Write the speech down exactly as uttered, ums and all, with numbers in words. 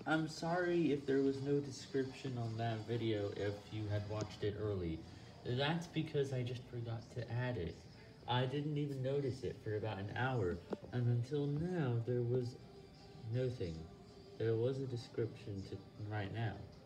I'm sorry if there was no description on that video if you had watched it early. That's because I just forgot to add it. I didn't even notice it for about an hour, and until now there was nothing. There was a description to right now.